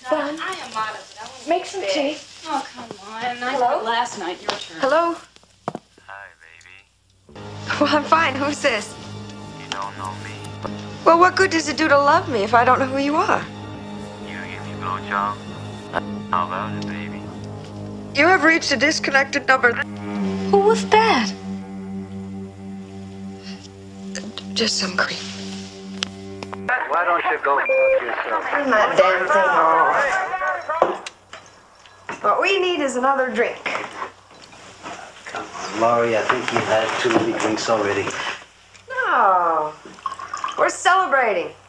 Fun. I am modest. Make some tea. Oh, come on. I Hello? did last night. Your turn. Hello? Hi, baby. Well, I'm fine. Who's this? You don't know me. Well, what good does it do to love me if I don't know who you are? You give me blowjob? How about it, baby? You have reached a disconnected number. Who was that? Just some creep. Why don't you go fuck yourself? Turn that damn thing off. What we need is another drink. Come on, Laurie, I think you've had too many drinks already. No. We're celebrating.